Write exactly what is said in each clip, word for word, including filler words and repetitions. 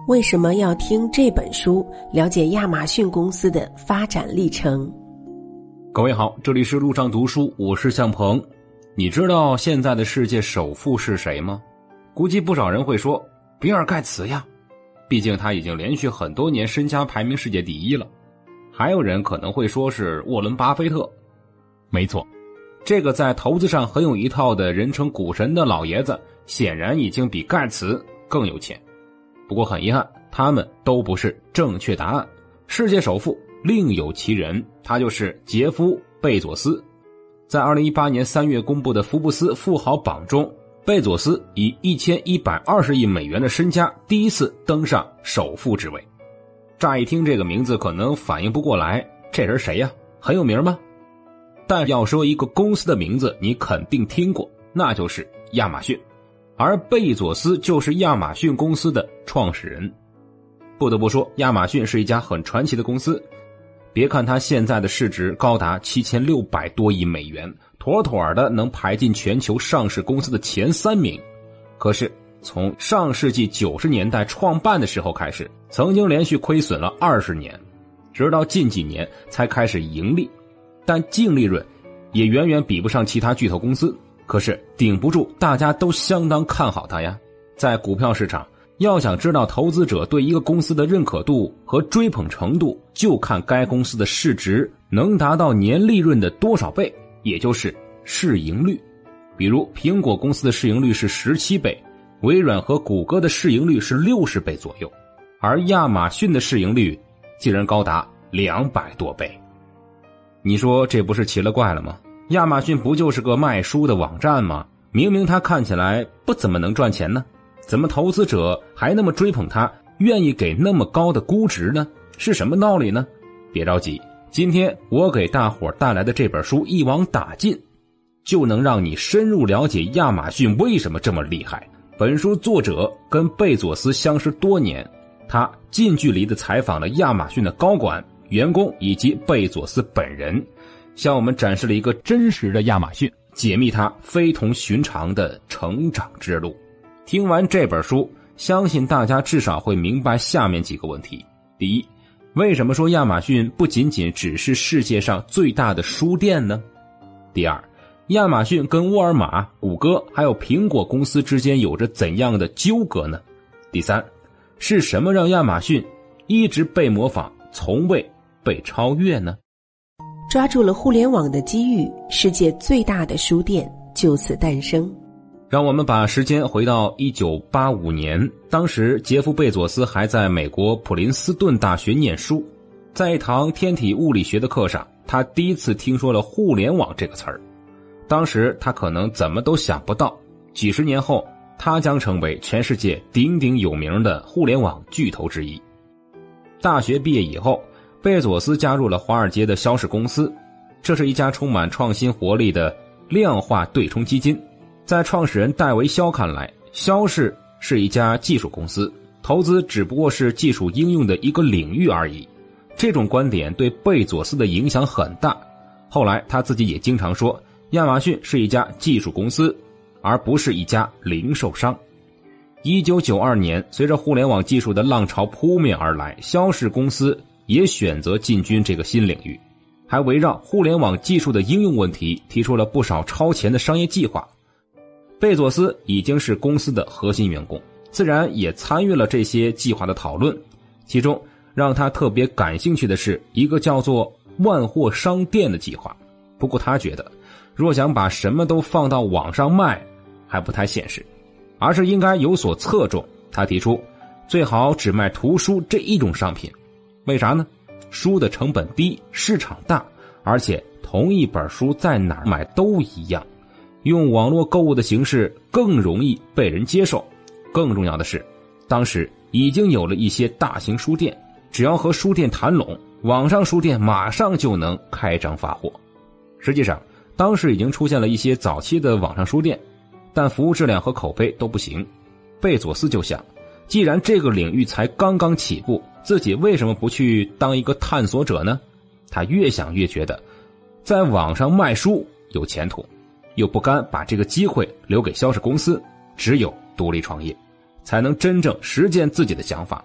为什么要听这本书，了解亚马逊公司的发展历程？ 各位好，这里是路上读书，我是向鹏。你知道现在的世界首富是谁吗？估计不少人会说比尔盖茨呀，毕竟他已经连续很多年身家排名世界第一了。还有人可能会说是沃伦巴菲特。没错，这个在投资上很有一套的人称股神的老爷子，显然已经比盖茨更有钱。不过很遗憾，他们都不是正确答案。世界首富另有其人，他就是杰夫·贝佐斯。在二零一八年三月公布的福布斯富豪榜中，贝佐斯以一千一百二十亿美元的身家第一次登上首富之位。乍一听这个名字可能反应不过来，这人谁呀？很有名吗？但要说一个公司的名字你肯定听过，那就是亚马逊。而贝佐斯就是亚马逊公司的创始人。不得不说，亚马逊是一家很传奇的公司。别看它现在的市值高达七千六百多亿美元，妥妥的能排进全球上市公司的前三名。可是从上世纪九十年代创办的时候开始，曾经连续亏损了二十年，直到近几年才开始盈利。但净利润也远远比不上其他巨头公司。可是顶不住大家都相当看好它呀。在股票市场，要想知道投资者对一个公司的认可度和追捧程度，就看该公司的市值能达到年利润的多少倍，也就是市盈率。比如苹果公司的市盈率是十七倍，微软和谷歌的市盈率是六十倍左右，而亚马逊的市盈率竟然高达两百多倍。你说这不是奇了怪了吗？亚马逊不就是个卖书的网站吗？明明它看起来不怎么能赚钱呢，怎么投资者还那么追捧它，愿意给那么高的估值呢？是什么道理呢？别着急，今天我给大伙带来的这本书一网打尽，就能让你深入了解亚马逊为什么这么厉害。本书作者跟贝佐斯相识多年，他近距离地采访了亚马逊的高管、员工以及贝佐斯本人，向我们展示了一个真实的亚马逊，解密他非同寻常的成长之路。听完这本书，相信大家至少会明白下面几个问题。第一，为什么说亚马逊不仅仅只是世界上最大的书店呢？第二，亚马逊跟沃尔玛、谷歌还有苹果公司之间有着怎样的纠葛呢？第三，是什么让亚马逊一直被模仿，从未被超越呢？ 抓住了互联网的机遇，世界最大的书店就此诞生。 让我们把时间回到一九八五年，当时杰夫·贝佐斯还在美国普林斯顿大学念书。在一堂天体物理学的课上，他第一次听说了互联网这个词儿。当时他可能怎么都想不到，几十年后他将成为全世界鼎鼎有名的互联网巨头之一。大学毕业以后，贝佐斯加入了华尔街的肖氏公司，这是一家充满创新活力的量化对冲基金。在创始人戴维·肖看来，肖氏是一家技术公司，投资只不过是技术应用的一个领域而已。这种观点对贝佐斯的影响很大。后来他自己也经常说，亚马逊是一家技术公司，而不是一家零售商。一九九二年，随着互联网技术的浪潮扑面而来，肖氏公司也选择进军这个新领域，还围绕互联网技术的应用问题提出了不少超前的商业计划。贝佐斯已经是公司的核心员工，自然也参与了这些计划的讨论。其中让他特别感兴趣的是一个叫做万货商店的计划。不过他觉得，若想把什么都放到网上卖，还不太现实，而是应该有所侧重。他提出，最好只卖图书这一种商品。为啥呢？书的成本低，市场大，而且同一本书在哪儿买都一样，用网络购物的形式更容易被人接受。更重要的是，当时已经有了一些大型书店，只要和书店谈拢，网上书店马上就能开张发货。实际上，当时已经出现了一些早期的网上书店，但服务质量和口碑都不行。贝佐斯就想，既然这个领域才刚刚起步，自己为什么不去当一个探索者呢？他越想越觉得，在网上卖书有前途，又不甘把这个机会留给肖氏公司，只有独立创业，才能真正实践自己的想法。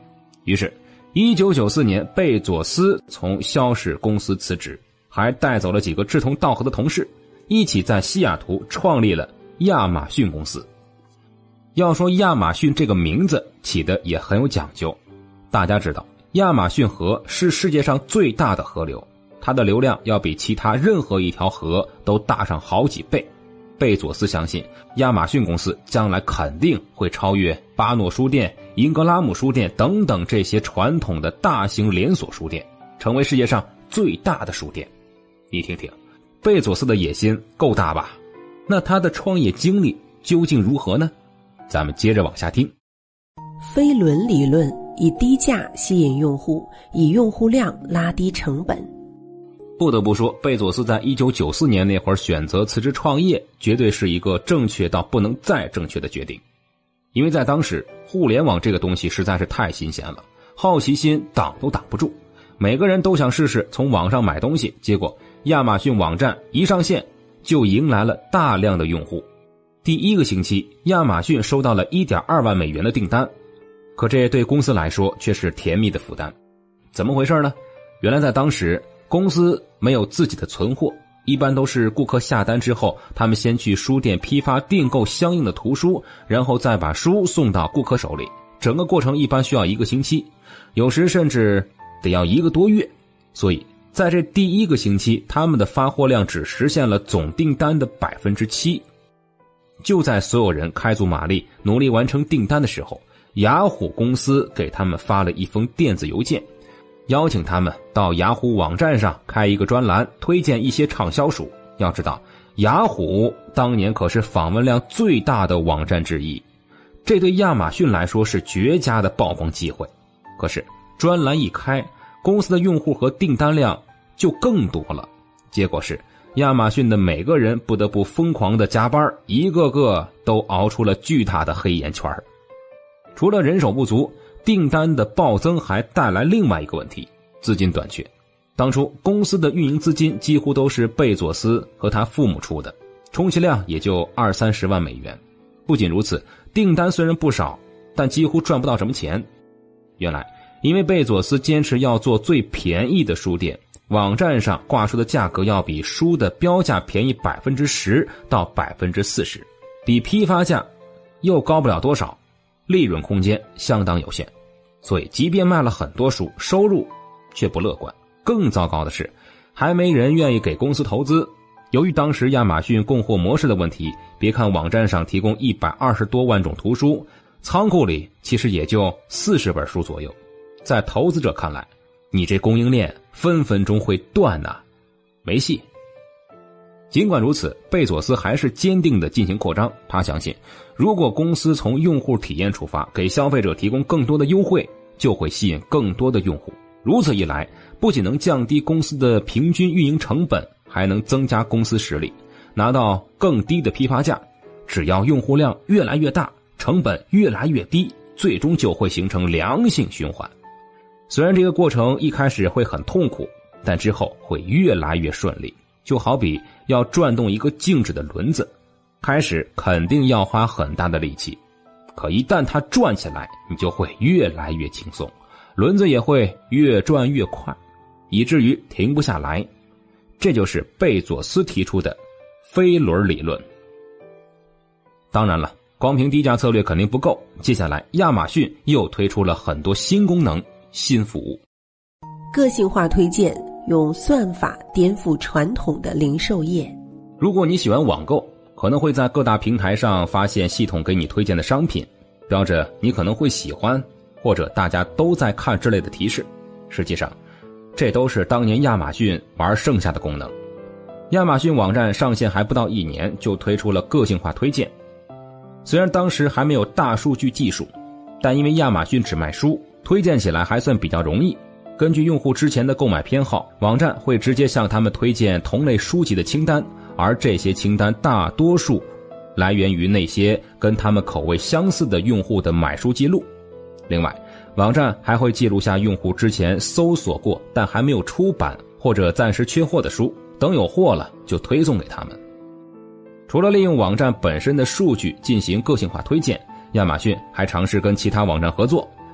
于是一九九四年贝佐斯从肖氏公司辞职，还带走了几个志同道合的同事，一起在西雅图创立了亚马逊公司。要说亚马逊这个名字起的也很有讲究，大家知道亚马逊河是世界上最大的河流，它的流量要比其他任何一条河都大上好几倍。贝佐斯相信亚马逊公司将来肯定会超越巴诺书店、英格拉姆书店等等这些传统的大型连锁书店，成为世界上最大的书店。你听听，贝佐斯的野心够大吧？那他的创业经历究竟如何呢？咱们接着往下听。 飞轮理论以低价吸引用户，以用户量拉低成本。 不得不说，贝佐斯在一九九四年那会儿选择辞职创业，绝对是一个正确到不能再正确的决定。因为在当时，互联网这个东西实在是太新鲜了，好奇心挡都挡不住，每个人都想试试从网上买东西，结果亚马逊网站一上线就迎来了大量的用户。第一个星期，亚马逊收到了 一点二万美元的订单，可这对公司来说却是甜蜜的负担。怎么回事呢？原来在当时，公司没有自己的存货，一般都是顾客下单之后，他们先去书店批发订购相应的图书，然后再把书送到顾客手里，整个过程一般需要一个星期，有时甚至得要一个多月。所以在这第一个星期，他们的发货量只实现了总订单的 百分之七。 就在所有人开足马力努力完成订单的时候，雅虎公司给他们发了一封电子邮件，邀请他们到雅虎网站上开一个专栏，推荐一些畅销书。要知道，雅虎当年可是访问量最大的网站之一，这对亚马逊来说是绝佳的曝光机会。可是专栏一开，公司的用户和订单量就更多了，结果是亚马逊的每个人不得不疯狂的加班，一个个都熬出了巨大的黑眼圈。除了人手不足，订单的暴增还带来另外一个问题，资金短缺。当初公司的运营资金几乎都是贝佐斯和他父母出的，充其量也就二三十万美元。不仅如此，订单虽然不少，但几乎赚不到什么钱。原来因为贝佐斯坚持要做最便宜的书店，网站上挂书的价格要比书的标价便宜 百分之十 到 百分之四十， 比批发价又高不了多少，利润空间相当有限。所以即便卖了很多书，收入却不乐观。更糟糕的是，还没人愿意给公司投资。由于当时亚马逊供货模式的问题，别看网站上提供一百二十多万种图书，仓库里其实也就四十本书左右。在投资者看来，你这供应链分分钟会断啊，没戏。尽管如此，贝佐斯还是坚定地进行扩张。他相信，如果公司从用户体验出发，给消费者提供更多的优惠，就会吸引更多的用户。如此一来，不仅能降低公司的平均运营成本，还能增加公司实力，拿到更低的批发价。只要用户量越来越大，成本越来越低，最终就会形成良性循环。虽然这个过程一开始会很痛苦，但之后会越来越顺利。就好比要转动一个静止的轮子，开始肯定要花很大的力气，可一旦它转起来，你就会越来越轻松，轮子也会越转越快，以至于停不下来。这就是贝佐斯提出的飞轮理论。当然了，光凭低价策略肯定不够，接下来亚马逊又推出了很多新功能、新服务。 个性化推荐，用算法颠覆传统的零售业。 如果你喜欢网购，可能会在各大平台上发现系统给你推荐的商品，标着你可能会喜欢，或者大家都在看之类的提示。实际上，这都是当年亚马逊玩剩下的功能。亚马逊网站上线还不到一年，就推出了个性化推荐。虽然当时还没有大数据技术，但因为亚马逊只卖书，推荐起来还算比较容易。根据用户之前的购买偏好，网站会直接向他们推荐同类书籍的清单，而这些清单大多数来源于那些跟他们口味相似的用户的买书记录。另外，网站还会记录下用户之前搜索过但还没有出版或者暂时缺货的书，等有货了就推送给他们。除了利用网站本身的数据进行个性化推荐，亚马逊还尝试跟其他网站合作，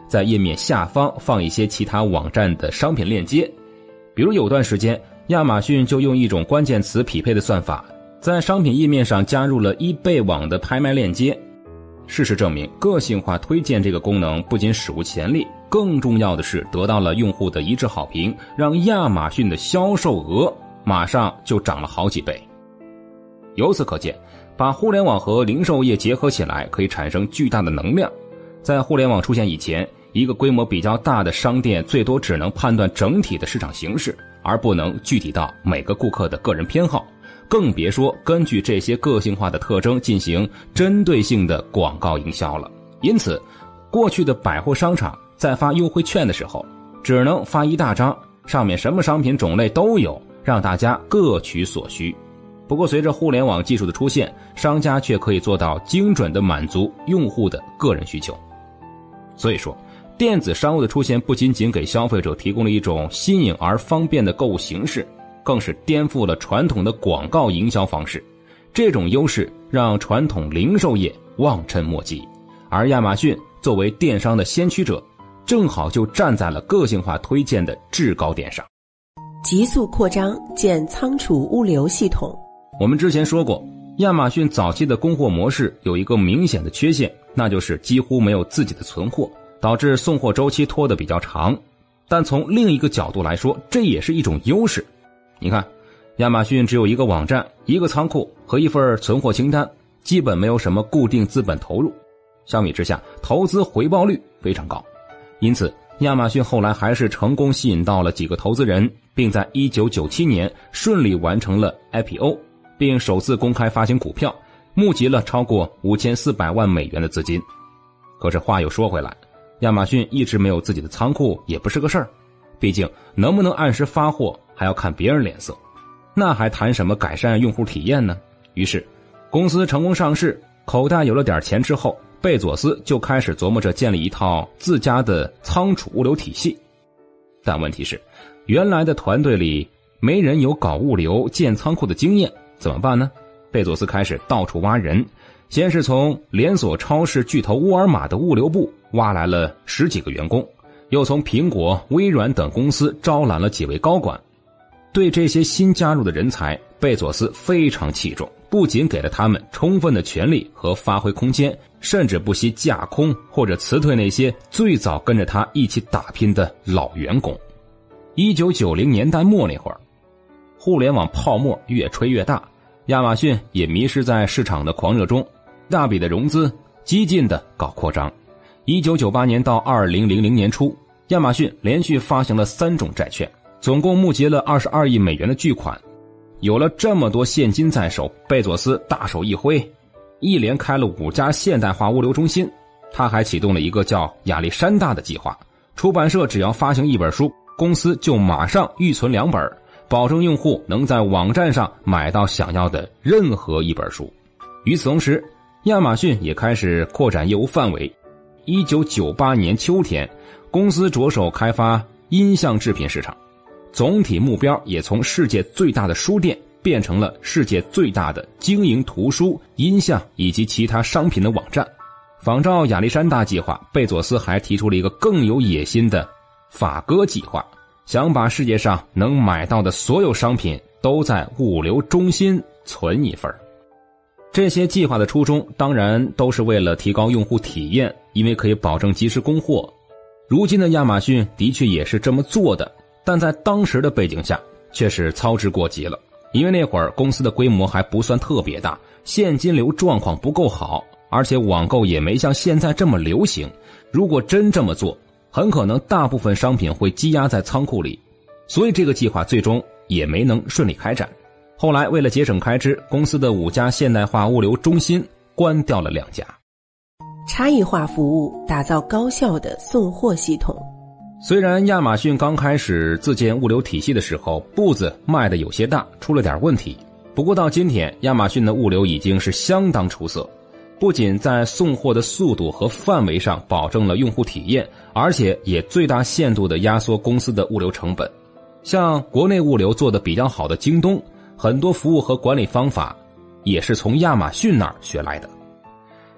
在页面下方放一些其他网站的商品链接。比如有段时间，亚马逊就用一种关键词匹配的算法，在商品页面上加入了eBay网的拍卖链接。事实证明，个性化推荐这个功能不仅史无前例，更重要的是得到了用户的一致好评，让亚马逊的销售额马上就涨了好几倍。由此可见，把互联网和零售业结合起来可以产生巨大的能量。在互联网出现以前，一个规模比较大的商店最多只能判断整体的市场形势，而不能具体到每个顾客的个人偏好，更别说根据这些个性化的特征进行针对性的广告营销了。因此，过去的百货商场在发优惠券的时候，只能发一大张，上面什么商品种类都有，让大家各取所需。不过随着互联网技术的出现，商家却可以做到精准地满足用户的个人需求。所以说，电子商务的出现不仅仅给消费者提供了一种新颖而方便的购物形式，更是颠覆了传统的广告营销方式。这种优势让传统零售业望尘莫及，而亚马逊作为电商的先驱者，正好就站在了个性化推荐的制高点上。 急速扩张建仓储物流系统。 我们之前说过，亚马逊早期的供货模式有一个明显的缺陷，那就是几乎没有自己的存货，导致送货周期拖得比较长。但从另一个角度来说，这也是一种优势。你看，亚马逊只有一个网站、一个仓库和一份存货清单，基本没有什么固定资本投入，相比之下，投资回报率非常高。因此，亚马逊后来还是成功吸引到了几个投资人，并在一九九七年顺利完成了 I P O， 并首次公开发行股票，募集了超过五千四百万美元的资金。可是话又说回来，亚马逊一直没有自己的仓库也不是个事儿，毕竟能不能按时发货还要看别人脸色，那还谈什么改善用户体验呢？于是公司成功上市，口袋有了点钱之后，贝佐斯就开始琢磨着建立一套自家的仓储物流体系。但问题是，原来的团队里没人有搞物流建仓库的经验，怎么办呢？贝佐斯开始到处挖人，先是从连锁超市巨头沃尔玛的物流部挖来了十几个员工，又从苹果、微软等公司招揽了几位高管。对这些新加入的人才，贝佐斯非常器重，不仅给了他们充分的权利和发挥空间，甚至不惜架空或者辞退那些最早跟着他一起打拼的老员工。一九九零年代末那会儿，互联网泡沫越吹越大，亚马逊也迷失在市场的狂热中，大笔的融资，激进的搞扩张。一九九八年到二零零零年初，亚马逊连续发行了三种债券，总共募集了二十二亿美元的巨款。有了这么多现金在手，贝佐斯大手一挥，一连开了五家现代化物流中心。他还启动了一个叫亚历山大的计划，出版社只要发行一本书，公司就马上预存两本，保证用户能在网站上买到想要的任何一本书。与此同时，亚马逊也开始扩展业务范围。一九九八年秋天，公司着手开发音像制品市场，总体目标也从世界最大的书店变成了世界最大的经营图书、音像以及其他商品的网站。仿照亚历山大计划，贝佐斯还提出了一个更有野心的法歌计划，想把世界上能买到的所有商品都在物流中心存一份。这些计划的初衷当然都是为了提高用户体验，因为可以保证及时供货。如今的亚马逊的确也是这么做的，但在当时的背景下却是操之过急了。因为那会儿公司的规模还不算特别大，现金流状况不够好，而且网购也没像现在这么流行。如果真这么做，很可能大部分商品会积压在仓库里，所以这个计划最终也没能顺利开展。后来为了节省开支，公司的五家现代化物流中心关掉了两家。 差异化服务，打造高效的送货系统。 虽然亚马逊刚开始自建物流体系的时候，步子迈得有些大，出了点问题。不过到今天，亚马逊的物流已经是相当出色，不仅在送货的速度和范围上保证了用户体验，而且也最大限度地压缩公司的物流成本。像国内物流做得比较好的京东，很多服务和管理方法也是从亚马逊那儿学来的。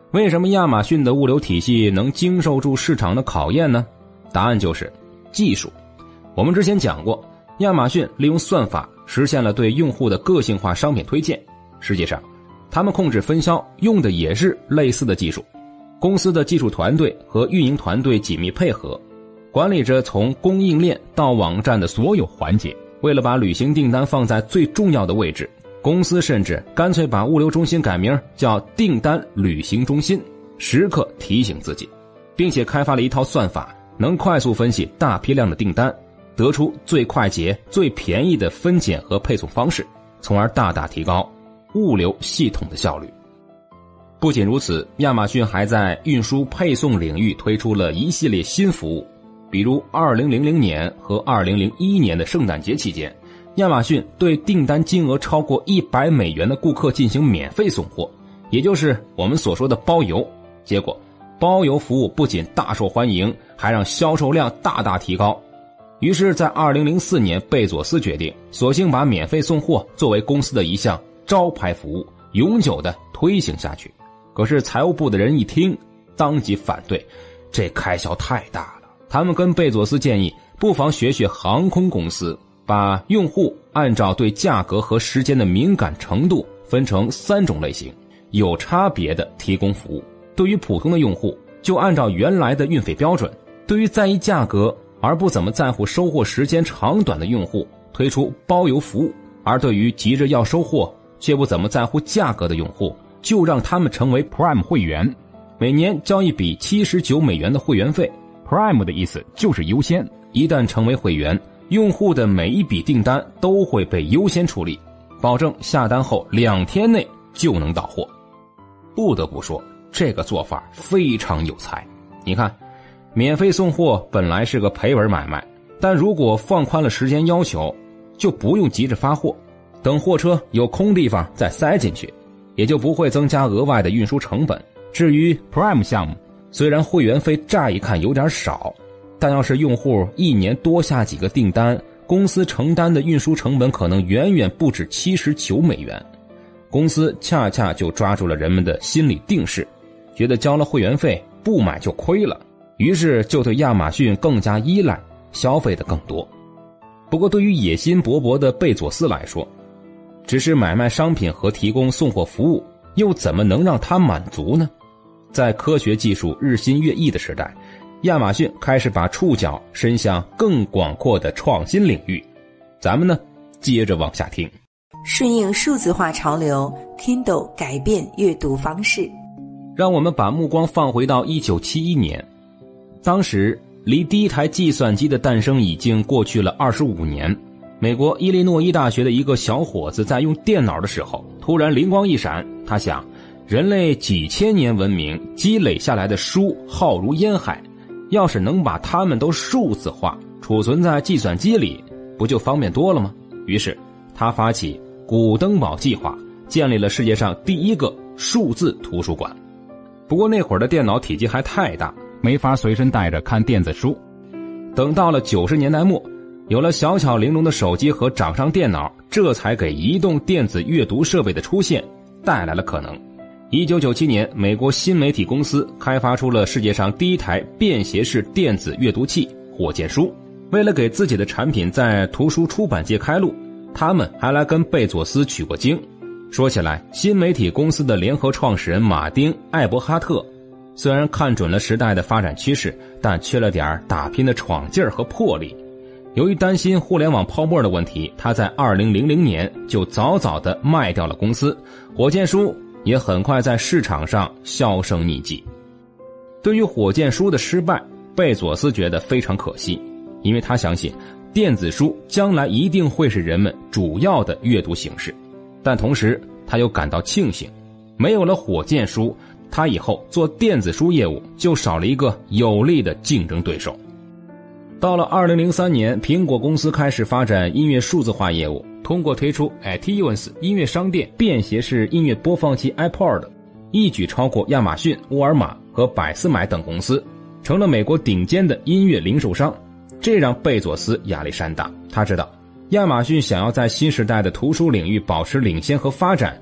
为什么亚马逊的物流体系能经受住市场的考验呢？答案就是技术。我们之前讲过，亚马逊利用算法实现了对用户的个性化商品推荐。实际上，他们控制分销用的也是类似的技术。公司的技术团队和运营团队紧密配合，管理着从供应链到网站的所有环节。为了把旅行订单放在最重要的位置，公司甚至干脆把物流中心改名叫订单旅行中心，时刻提醒自己，并且开发了一套算法，能快速分析大批量的订单，得出最快捷、最便宜的分拣和配送方式，从而大大提高物流系统的效率。不仅如此，亚马逊还在运输配送领域推出了一系列新服务。比如二零零零年和二零零一年的圣诞节期间，亚马逊对订单金额超过一百美元的顾客进行免费送货，也就是我们所说的包邮。结果包邮服务不仅大受欢迎，还让销售量大大提高。于是在二零零四年，贝佐斯决定索性把免费送货作为公司的一项招牌服务，永久地推行下去。可是财务部的人一听，当即反对，这开销太大了。他们跟贝佐斯建议，不妨学学航空公司，把用户按照对价格和时间的敏感程度分成三种类型，有差别的提供服务。对于普通的用户，就按照原来的运费标准；对于在意价格而不怎么在乎收货时间长短的用户，推出包邮服务；而对于急着要收货却不怎么在乎价格的用户，就让他们成为 Prime 会员，每年交一笔七十九美元的会员费。Prime 的意思就是优先，一旦成为会员，用户的每一笔订单都会被优先处理，保证下单后两天内就能到货。不得不说，这个做法非常有才。你看，免费送货本来是个赔本买卖，但如果放宽了时间要求，就不用急着发货，等货车有空地方再塞进去，也就不会增加额外的运输成本。至于 Prime 项目，虽然会员费乍一看有点少，但要是用户一年多下几个订单，公司承担的运输成本可能远远不止七十九美元。公司恰恰就抓住了人们的心理定势，觉得交了会员费不买就亏了，于是就对亚马逊更加依赖，消费的更多。不过对于野心勃勃的贝佐斯来说，只是买卖商品和提供送货服务，又怎么能让他满足呢？在科学技术日新月异的时代，亚马逊开始把触角伸向更广阔的创新领域。咱们呢，接着往下听。 顺应数字化潮流 ，Kindle 改变阅读方式。 让我们把目光放回到一九七一年，当时离第一台计算机的诞生已经过去了二十五年。美国伊利诺伊大学的一个小伙子在用电脑的时候，突然灵光一闪，他想，人类几千年文明积累下来的书浩如烟海，要是能把它们都数字化，储存在计算机里，不就方便多了吗？于是他发起古登堡计划，建立了世界上第一个数字图书馆。不过那会儿的电脑体积还太大，没法随身带着看电子书。等到了九十年代末，有了小巧玲珑的手机和掌上电脑，这才给移动电子阅读设备的出现带来了可能。一九九七年，美国新媒体公司开发出了世界上第一台便携式电子阅读器火箭书。为了给自己的产品在图书出版界开路，他们还来跟贝佐斯取过经。说起来，新媒体公司的联合创始人马丁·艾伯哈特虽然看准了时代的发展趋势，但缺了点打拼的闯劲儿和魄力。由于担心互联网泡沫的问题，他在二零零零年就早早地卖掉了公司，火箭书也很快在市场上销声匿迹。对于火箭书的失败，贝佐斯觉得非常可惜，因为他相信电子书将来一定会是人们主要的阅读形式。但同时他又感到庆幸，没有了火箭书，他以后做电子书业务就少了一个有力的竞争对手。到了二零零三年，苹果公司开始发展音乐数字化业务，通过推出 iTunes 音乐商店便携式音乐播放器 iPod， 一举超过亚马逊、沃尔玛和百思买等公司，成了美国顶尖的音乐零售商。这让贝佐斯压力山大，他知道亚马逊想要在新时代的图书领域保持领先和发展，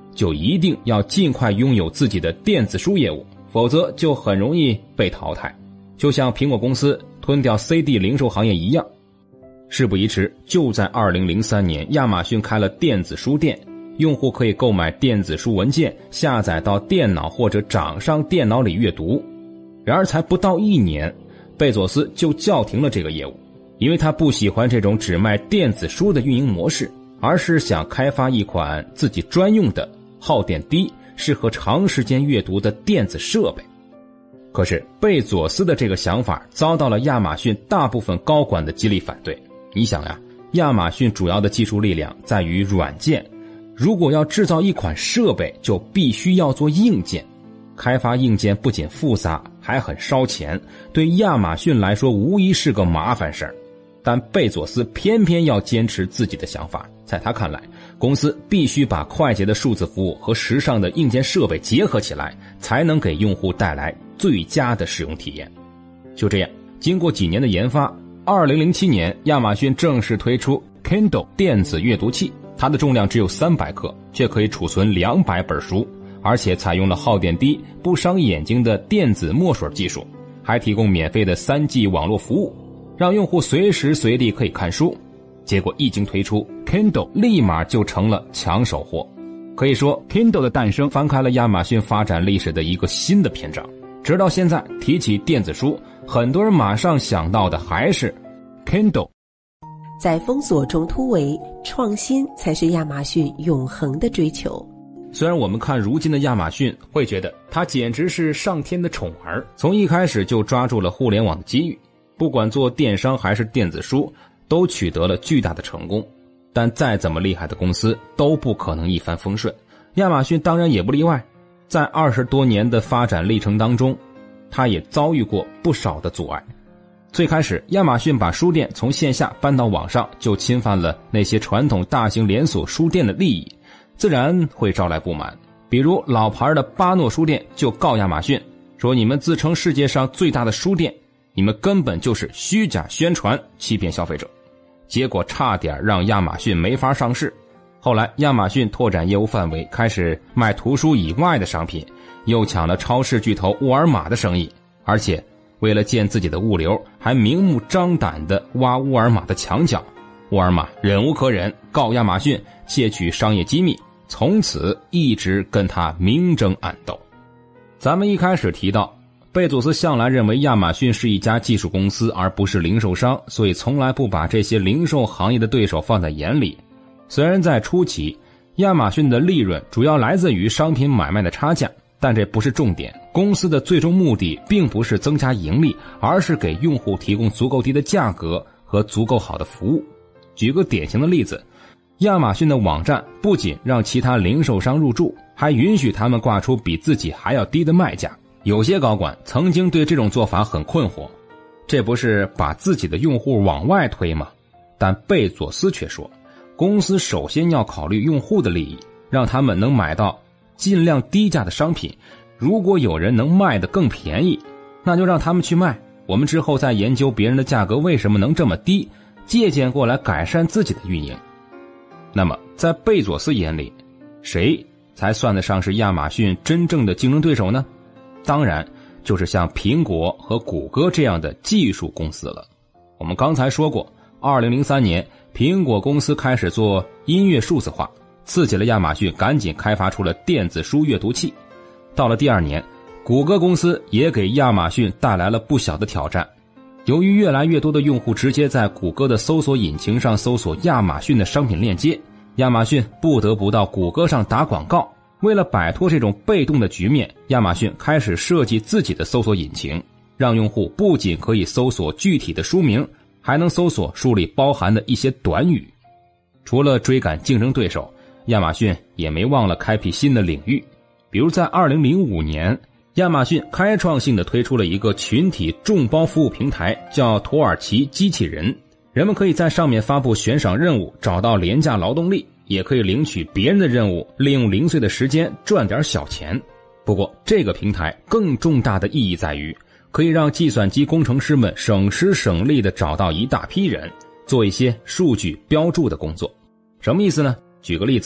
就一定要尽快拥有自己的电子书业务，否则就很容易被淘汰，就像苹果公司吞掉 C D 零售行业一样。事不宜迟，就在二零零三年，亚马逊开了电子书店，用户可以购买电子书文件，下载到电脑或者掌上电脑里阅读。然而才不到一年，贝佐斯就叫停了这个业务，因为他不喜欢这种只卖电子书的运营模式，而是想开发一款自己专用的、耗电低、适合长时间阅读的电子设备。可是贝佐斯的这个想法遭到了亚马逊大部分高管的极力反对。你想呀，亚马逊主要的技术力量在于软件，如果要制造一款设备，就必须要做硬件。开发硬件不仅复杂，还很烧钱，对亚马逊来说无疑是个麻烦事儿。但贝佐斯偏偏要坚持自己的想法，在他看来，公司必须把快捷的数字服务和时尚的硬件设备结合起来，才能给用户带来最佳的使用体验。就这样，经过几年的研发，二零零七年，亚马逊正式推出 Kindle 电子阅读器，它的重量只有三百克，却可以储存两百本书，而且采用了耗电低、不伤眼睛的电子墨水技术，还提供免费的 三 G 网络服务，让用户随时随地可以看书。结果一经推出， Kindle 立马就成了抢手货。可以说 Kindle 的诞生翻开了亚马逊发展历史的一个新的篇章。直到现在，提起电子书，很多人马上想到的还是 Kindle。 在封锁中突围，创新才是亚马逊永恒的追求。 虽然我们看如今的亚马逊，会觉得它简直是上天的宠儿，从一开始就抓住了互联网的机遇，不管做电商还是电子书，都取得了巨大的成功。但再怎么厉害的公司都不可能一帆风顺，亚马逊当然也不例外。在二十多年的发展历程当中，它也遭遇过不少的阻碍。最开始，亚马逊把书店从线下搬到网上，就侵犯了那些传统大型连锁书店的利益，自然会招来不满。比如老牌的巴诺书店就告亚马逊，说你们自称世界上最大的书店，你们根本就是虚假宣传，欺骗消费者。结果差点让亚马逊没法上市。后来亚马逊拓展业务范围，开始卖图书以外的商品，又抢了超市巨头沃尔玛的生意，而且为了建自己的物流，还明目张胆地挖沃尔玛的墙角。沃尔玛忍无可忍，告亚马逊窃取商业机密，从此一直跟他明争暗斗。咱们一开始提到，贝佐斯向来认为亚马逊是一家技术公司，而不是零售商，所以从来不把这些零售行业的对手放在眼里。虽然在初期，亚马逊的利润主要来自于商品买卖的差价，但这不是重点。公司的最终目的并不是增加盈利，而是给用户提供足够低的价格和足够好的服务。举个典型的例子，亚马逊的网站不仅让其他零售商入驻，还允许他们挂出比自己还要低的卖价。有些高管曾经对这种做法很困惑，这不是把自己的用户往外推吗？但贝佐斯却说，公司首先要考虑用户的利益，让他们能买到尽量低价的商品。如果有人能卖得更便宜，那就让他们去卖，我们之后再研究别人的价格为什么能这么低，借鉴过来改善自己的运营。那么在贝佐斯眼里，谁才算得上是亚马逊真正的竞争对手呢？当然就是像苹果和谷歌这样的技术公司了。我们刚才说过，二零零三年苹果公司开始做音乐数字化，刺激了亚马逊赶紧开发出了电子书阅读器。到了第二年，谷歌公司也给亚马逊带来了不小的挑战。由于越来越多的用户直接在谷歌的搜索引擎上搜索亚马逊的商品链接，亚马逊不得不到谷歌上打广告。为了摆脱这种被动的局面，亚马逊开始设计自己的搜索引擎，让用户不仅可以搜索具体的书名，还能搜索书里包含的一些短语。除了追赶竞争对手，亚马逊也没忘了开辟新的领域。比如在二零零五年，亚马逊开创性地推出了一个群体众包服务平台，叫土耳其机器人。人们可以在上面发布悬赏任务，找到廉价劳动力，也可以领取别人的任务，利用零碎的时间赚点小钱。不过这个平台更重大的意义在于，可以让计算机工程师们省时省力地找到一大批人，做一些数据标注的工作。什么意思呢？举个例子，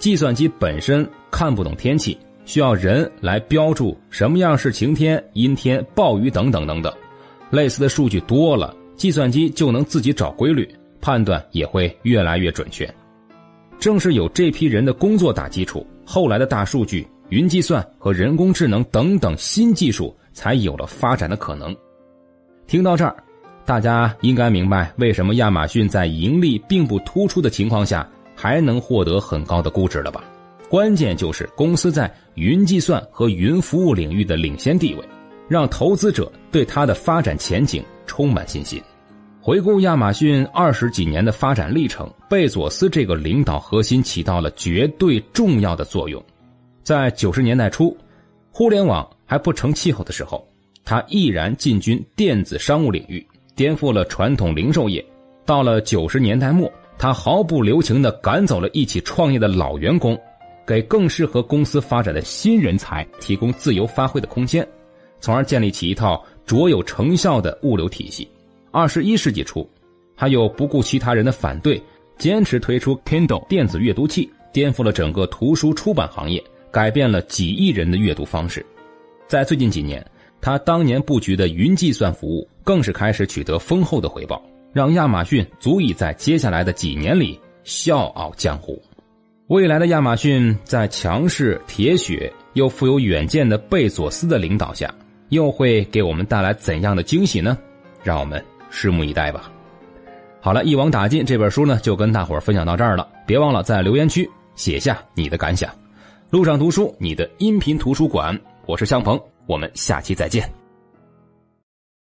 计算机本身看不懂天气，需要人来标注什么样是晴天、阴天、暴雨等等等等。类似的数据多了，计算机就能自己找规律，判断也会越来越准确。正是有这批人的工作打基础，后来的大数据、云计算和人工智能等等新技术才有了发展的可能。听到这儿，大家应该明白为什么亚马逊在盈利并不突出的情况下还能获得很高的估值了吧？关键就是公司在云计算和云服务领域的领先地位，让投资者对它的发展前景充满信心。回顾亚马逊二十几年的发展历程，贝佐斯这个领导核心起到了绝对重要的作用。在九十年代初，互联网还不成气候的时候，他毅然进军电子商务领域，颠覆了传统零售业。到了九十年代末，他毫不留情地赶走了一起创业的老员工，给更适合公司发展的新人才提供自由发挥的空间，从而建立起一套卓有成效的物流体系。二十一世纪初，他又不顾其他人的反对，坚持推出 Kindle 电子阅读器，颠覆了整个图书出版行业，改变了几亿人的阅读方式。在最近几年，他当年布局的云计算服务更是开始取得丰厚的回报，让亚马逊足以在接下来的几年里笑傲江湖。未来的亚马逊在强势、铁血又富有远见的贝佐斯的领导下，又会给我们带来怎样的惊喜呢？让我们拭目以待吧。好了，一网打尽这本书呢，就跟大伙儿分享到这儿了。别忘了在留言区写下你的感想。路上读书，你的音频图书馆，我是香鹏，我们下期再见。